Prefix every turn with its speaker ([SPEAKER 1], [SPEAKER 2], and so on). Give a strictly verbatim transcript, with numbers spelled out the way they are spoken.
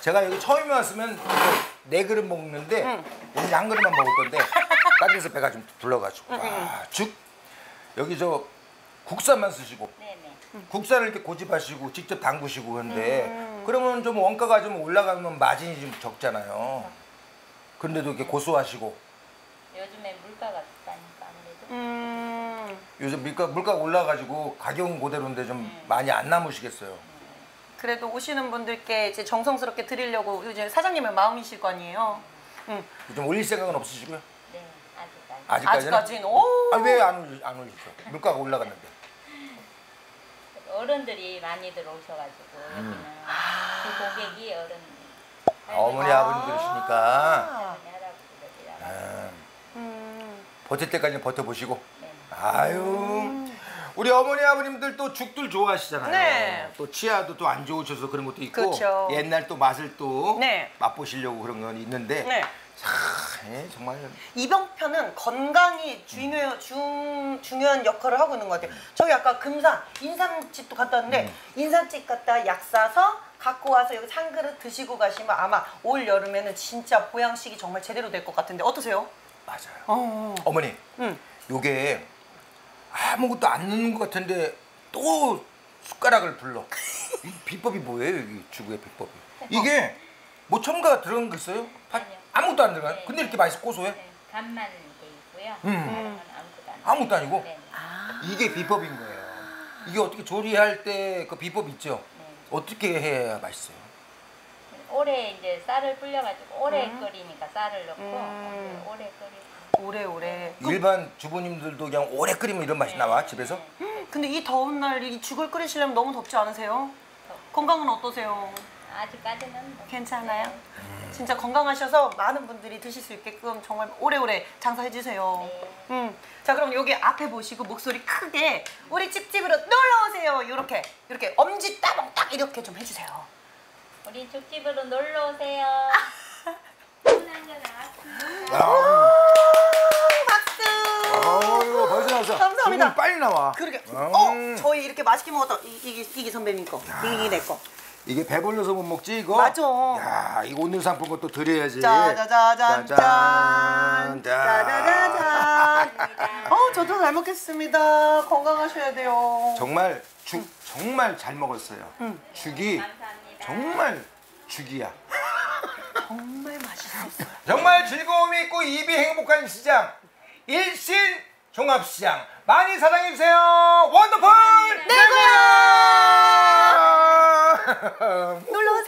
[SPEAKER 1] 제가 여기 처음에 왔으면 네 그릇 먹는데 응. 오늘 한 그릇만 먹을 건데 다른 데서 배가 좀 불러가지고. 응. 아, 죽 여기 저 국산만 쓰시고 네네. 국산을 이렇게 고집하시고 직접 담그시고 그런데 음. 그러면 좀 원가가 좀 올라가면 마진이 좀 적잖아요. 그런데도 이렇게 고소하시고.
[SPEAKER 2] 요즘에 물가가 비싸니까 아무래도.
[SPEAKER 1] 음. 요즘 물가 물가가 올라가지고 가격은 그대로인데 좀 음. 많이 안 남으시겠어요.
[SPEAKER 3] 그래도 오시는 분들께 이제 정성스럽게 드리려고 이제 사장님의 마음이실 거 아니에요. 응.
[SPEAKER 1] 좀 올릴 생각은 없으시고요?
[SPEAKER 2] 네, 아직까지.
[SPEAKER 1] 아직까지는?
[SPEAKER 3] 아직까지는? 오.
[SPEAKER 1] 아, 왜 안 올리, 안 올리죠? 물가가 올라갔는데.
[SPEAKER 2] 어른들이 많이 들어오셔가지고 음. 여기는 아. 그 고객이 어른.
[SPEAKER 1] 어머니
[SPEAKER 3] 아.
[SPEAKER 1] 아버님들이시니까.
[SPEAKER 2] 어머니 할아버지들이라.
[SPEAKER 1] 아.
[SPEAKER 3] 음.
[SPEAKER 1] 버틸 때까지 버텨보시고.
[SPEAKER 2] 네.
[SPEAKER 1] 아유. 음. 우리 어머니 아버님들 또 죽들 좋아하시잖아요.
[SPEAKER 3] 네.
[SPEAKER 1] 또 치아도 또 안 좋으셔서 그런 것도 있고
[SPEAKER 3] 그렇죠.
[SPEAKER 1] 옛날 또 맛을 또
[SPEAKER 3] 네.
[SPEAKER 1] 맛보시려고 그런 건 있는데
[SPEAKER 3] 네.
[SPEAKER 1] 참, 예, 정말
[SPEAKER 3] 이병편은 건강이 중요, 중, 중요한 역할을 하고 있는 것 같아요. 저희 아까 금산 인삼집도 갔다 왔는데 음. 인삼집 갔다 약 싸서 갖고 와서 여기 한 그릇 드시고 가시면 아마 올 여름에는 진짜 보양식이 정말 제대로 될 것 같은데 어떠세요?
[SPEAKER 1] 맞아요.
[SPEAKER 3] 어.
[SPEAKER 1] 어머니, 음. 요게 아무것도 안 넣는 것 같은데 또 숟가락을 불러. 이 비법이 뭐예요, 여기 죽의 비법이? 이게 뭐 첨가가 들어간 거 있어요?
[SPEAKER 2] 아니요.
[SPEAKER 1] 아무것도 안 들어가요?
[SPEAKER 2] 네,
[SPEAKER 1] 근데 이렇게 맛이 고소해?
[SPEAKER 2] 네, 간만 돼 있고요.
[SPEAKER 1] 음.
[SPEAKER 2] 음. 아무것도, 안
[SPEAKER 1] 아무것도 아니고?
[SPEAKER 2] 네.
[SPEAKER 3] 아.
[SPEAKER 1] 이게 비법인 거예요. 이게 어떻게 조리할 때 그 비법 있죠? 네. 어떻게 해야 맛있어요?
[SPEAKER 2] 오래 이제 쌀을 불려가지고 오래
[SPEAKER 3] 음.
[SPEAKER 2] 끓이니까 쌀을 넣고
[SPEAKER 3] 음.
[SPEAKER 2] 오래 끓이고.
[SPEAKER 3] 오래오래.
[SPEAKER 1] 일반 주부님들도 그냥 오래 끓이면 이런 맛이 네. 나와 집에서?
[SPEAKER 3] 음, 근데 이 더운 날 이 죽을 끓이시려면 너무 덥지 않으세요? 덥. 건강은 어떠세요?
[SPEAKER 2] 아직까지는
[SPEAKER 3] 괜찮아요?
[SPEAKER 2] 네.
[SPEAKER 3] 음. 진짜 건강하셔서 많은 분들이 드실 수 있게끔 정말 오래오래 장사해 주세요.
[SPEAKER 2] 네.
[SPEAKER 3] 음. 자, 그럼 여기 앞에 보시고 목소리 크게 우리 찝찝으로 놀러 오세요. 이렇게 이렇게 엄지 따봉딱 이렇게 좀 해주세요.
[SPEAKER 2] 우리 죽집으로 놀러 오세요. 한잔 나왔습니다.
[SPEAKER 1] 아유, 벌써 나왔어.
[SPEAKER 3] 감사합니다.
[SPEAKER 1] 지금 빨리 나와.
[SPEAKER 3] 그러게.
[SPEAKER 1] 음.
[SPEAKER 3] 어, 저희 이렇게 맛있게 먹었던 이, 이게 이게 선배님 거, 이게 내 거.
[SPEAKER 1] 이게 배불러서 못 먹지 이거?
[SPEAKER 3] 맞아.
[SPEAKER 1] 야, 이거 오늘 상품권 또 드려야지.
[SPEAKER 3] 짜자자잔 짠.
[SPEAKER 1] 짠.
[SPEAKER 3] 짜자자잔. 어, 저도 잘 먹겠습니다. 건강하셔야 돼요.
[SPEAKER 1] 정말 죽 음. 정말 잘 먹었어요.
[SPEAKER 3] 음.
[SPEAKER 1] 죽이
[SPEAKER 2] 감사합니다.
[SPEAKER 1] 정말 죽이야.
[SPEAKER 3] 정말 맛있었어요.
[SPEAKER 1] 정말 즐거움이 있고 입이 행복한 시장 일신 종합시장 많이 사랑해주세요. 원더풀
[SPEAKER 3] 내고요. 놀러